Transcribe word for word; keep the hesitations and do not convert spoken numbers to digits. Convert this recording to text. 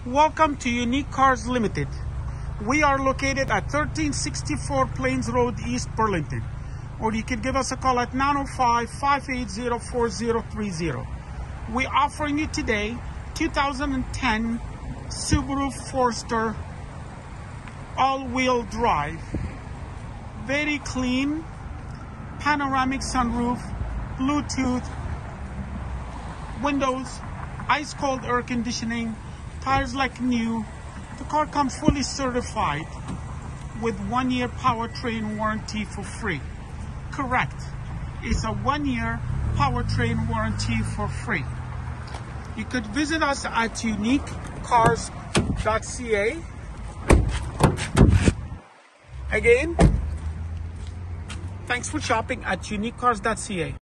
Welcome to Unique Cars Limited. We are located at thirteen sixty-four Plains Road, East Burlington. Or you can give us a call at nine oh five, five eight zero, four zero three zero. We're offering you today two thousand ten Subaru Forrester all-wheel drive. Very clean, panoramic sunroof, Bluetooth, windows, ice-cold air conditioning, tires like new. The car comes fully certified with one-year powertrain warranty for free. Correct. It's a one-year powertrain warranty for free. You could visit us at unique cars dot c a. Again, thanks for shopping at unique cars dot c a.